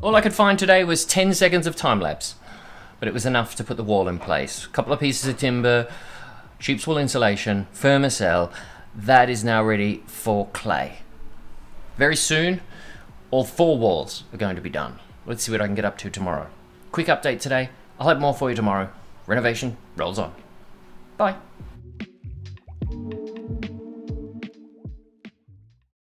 All I could find today was 10 seconds of time lapse, but it was enough to put the wall in place. A couple of pieces of timber, sheep's wool insulation, Firmacell. That is now ready for clay. Very soon, all 4 walls are going to be done. Let's see what I can get up to tomorrow. Quick update today. I'll have more for you tomorrow. Renovation rolls on. Bye.